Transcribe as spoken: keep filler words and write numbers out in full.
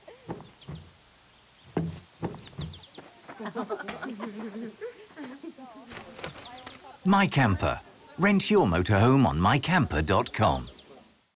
MyCamper. Rent your motorhome on my camper dot com.